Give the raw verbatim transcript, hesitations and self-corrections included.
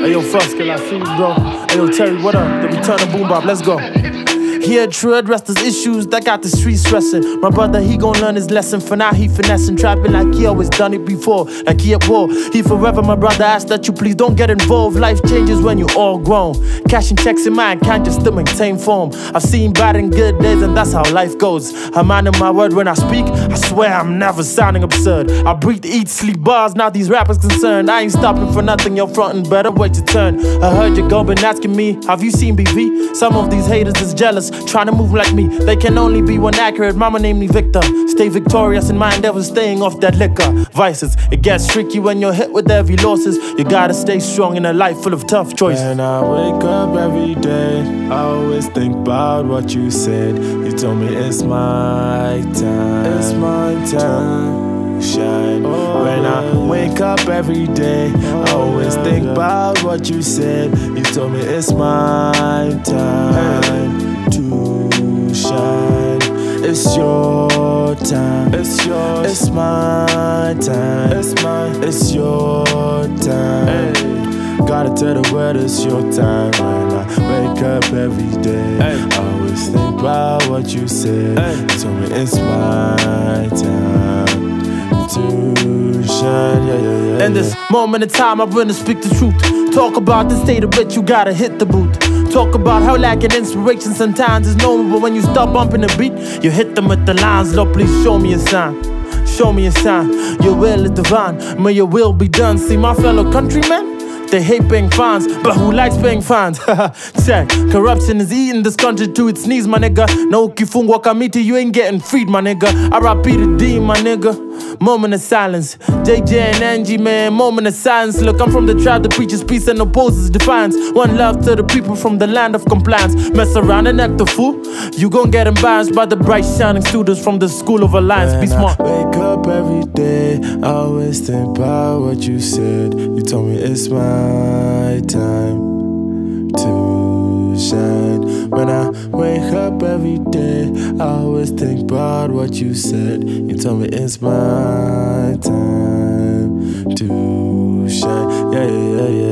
Hey yo, Fvzzkill, I see you, bro. Hey yo, Terry, what up? The return of Boom Bop, let's go. Here to address those issues that got the streets stressing. My brother, he gon' learn his lesson. For now, he finessing, trapping like he always done it before. Like he at war. He forever, my brother, ask that you please don't get involved. Life changes when you all grown. Cashing checks in my account just to maintain form. I've seen bad and good days, and that's how life goes. I'm minding my word when I speak. I swear I'm never sounding absurd. I breathe, eat, sleep bars. Now these rappers concerned. I ain't stopping for nothing. You're frontin', better wait your turn. I heard you go, been asking me, have you seen B V? Some of these haters is jealous, trying to move like me. They can only be one accurate. Mama named me Victor. Stay victorious in my endeavors, staying off that liquor. Vices, it gets tricky when you're hit with heavy losses. You gotta stay strong in a life full of tough choices. When I wake up every day, I always think about what you said. You told me it's my time, it's my time, shine. When I wake up every day, I always think about what you said. You told me it's my time to shine. It's your time, it's yours, it's my time, it's mine, it's your time. Hey. Gotta tell the world it's your time. When I wake up every day, hey. I always think about what you said. Hey. You told me it's my time to shine, yeah, yeah, yeah. In this moment in time, I wanna speak the truth. Talk about the state of it, you gotta hit the boot. Talk about how lacking inspiration sometimes is normal, but when you start bumping the beat, you hit them with the lines. Lord, please show me a sign. Show me a sign. Your will is divine. May your will be done. See my fellow countrymen? They hate paying fines, but who likes paying fines? Check. Corruption is eating this country to its knees, my nigga. No ukifungwa kamiti, you ain't getting freed, my nigga. R I P to D, my nigga. Moment of silence. J J and Angie, man, moment of silence. Look, I'm from the tribe that preaches peace and opposes defiance. One love to the people from the land of compliance. Mess around and act a fool, you gon' get embarrassed by the bright shining students from the school of alliance. Be smart. When I wake up every day, I always think about what you said. You told me it's my time to shine. When I wake up every day, I always think about what you said. You told me it's my time to shine. Yeah, yeah, yeah, yeah.